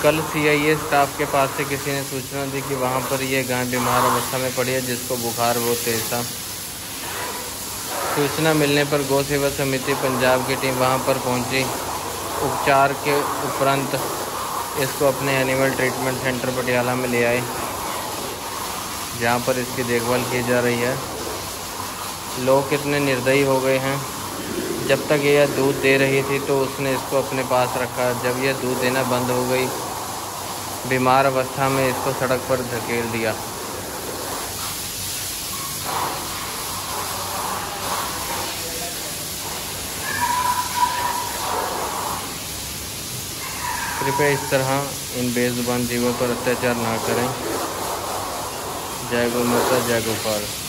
कल CIA staff के पास से किसी ने सूचना दी कि वहां पर ये गाय बीमार अवस्था में पड़ी है, जिसको बुखार बहुत तेज था। सूचना मिलने पर गौ सेवा समिति पंजाब की टीम वहां पर पहुंची। उपचार के उपरांत इसको अपने एनिमल ट्रीटमेंट सेंटर पटियाला में ले आए, जहां पर इसकी देखभाल की जा रही है। लोग कितने निर्दयी हो गए हैं। जब तक यह दूध दे रही थी तो उसने इसको अपने पास रखा। जब यह दूध देना बंद हो गई, बीमार अवस्था में इसको सड़क पर धकेल दिया। कृपया इस तरह इन बेजुबान जीवों पर अत्याचार न करें। जय गौ माता, जय गोपाल।